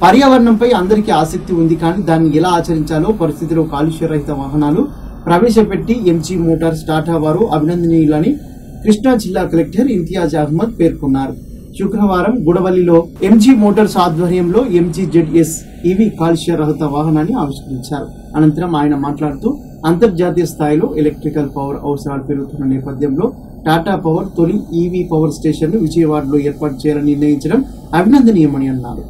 పర్యావరణంపై అందరికీ ఆసక్తి ఉంది, కానీ దాన్ని ఎలా ఆచరించాలో పరిస్థితిలో కాలుష్య రహిత వాహనాలు ప్రవేశపెట్టి ఎంజీ మోటార్స్ టాటా వారు అభినందనీయులని కృష్ణా జిల్లా కలెక్టర్ ఇంతియాజ్ అహ్మద్ పేర్కొన్నారు. శుక్రవారం గుడవల్లిలో ఎంజీ మోటార్స్ ఆధ్వర్యంలో MG-ZS ఈవీ కాలుష్య రహిత వాహనాన్ని ఆవిష్కరించారు. అనంతరం ఆయన మాట్లాడుతూ అంతర్జాతీయ స్థాయిలో ఎలక్ట్రికల్ పవర్ అవసరాలు పెరుగుతున్న నేపథ్యంలో టాటా పవర్ తొలి ఈవీ పవర్ స్టేషన్ ను విజయవాడలో ఏర్పాటు చేయాలని నిర్ణయించడం అభినందనీయమని అన్నారు.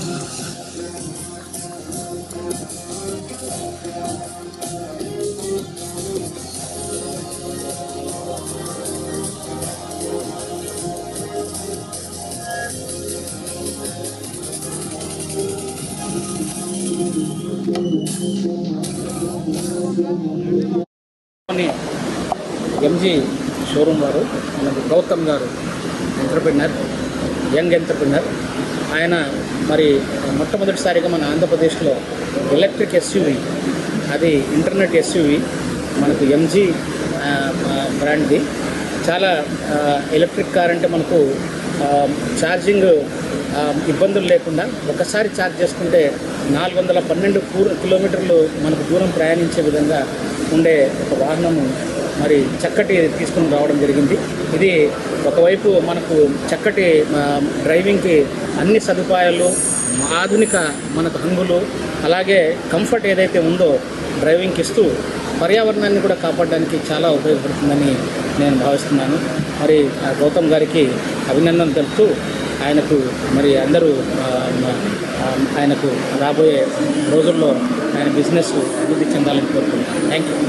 ఎంజీ షోరూమ్ వారు గౌతమ్ గారు ఎంటర్ప్రెన్యూర్, యంగ్ ఎంటర్ప్రెన్యూర్. ఆయన మరి మొట్టమొదటిసారిగా మన ఆంధ్రప్రదేశ్లో ఎలక్ట్రిక్ ఎస్యూవీ, అది ఇంటర్నెట్ ఎస్యూవీ మనకు ఎంజీ బ్రాండ్ది. చాలా ఎలక్ట్రిక్ కార్ అంటే మనకు ఛార్జింగ్ ఇబ్బందులు లేకుండా ఒకసారి ఛార్జ్ చేసుకుంటే 412 కిలోమీటర్లు మనకు దూరం ప్రయాణించే విధంగా ఉండే ఒక వాహనము మరి చక్కటి తీసుకుని రావడం జరిగింది. ఇది ఒకవైపు మనకు చక్కటి డ్రైవింగ్కి అన్ని సదుపాయాలు, ఆధునిక మనకు హంగులు, అలాగే కంఫర్ట్ ఏదైతే ఉందో డ్రైవింగ్కి ఇస్తూ పర్యావరణాన్ని కూడా కాపాడడానికి చాలా ఉపయోగపడుతుందని నేను భావిస్తున్నాను. మరి గౌతమ్ గారికి అభినందనలు తెలుపుతూ ఆయనకు మరి అందరూ ఆయనకు రాబోయే రోజుల్లో ఆయన బిజినెస్ అభివృద్ధి చెందాలని కోరుకుంటున్నాను. Thank you.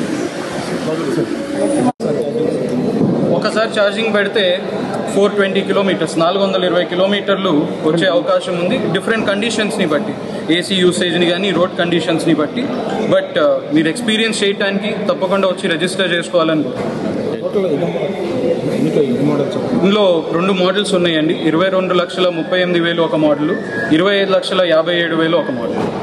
ఒకసారి ఛార్జింగ్ పెడితే 420 కిలోమీటర్స్ 420 కిలోమీటర్లు వచ్చే అవకాశం ఉంది, డిఫరెంట్ కండిషన్స్ని బట్టి, ఏసీ యూసేజ్ని కానీ రోడ్ కండిషన్స్ని బట్టి. బట్ మీరు ఎక్స్పీరియన్స్ చేయడానికి తప్పకుండా వచ్చి రిజిస్టర్ చేసుకోవాలని. ఇందులో 2 మోడల్స్ ఉన్నాయండి. 22,38,000 ఒక మోడల్, 25,57,000 ఒక మోడల్.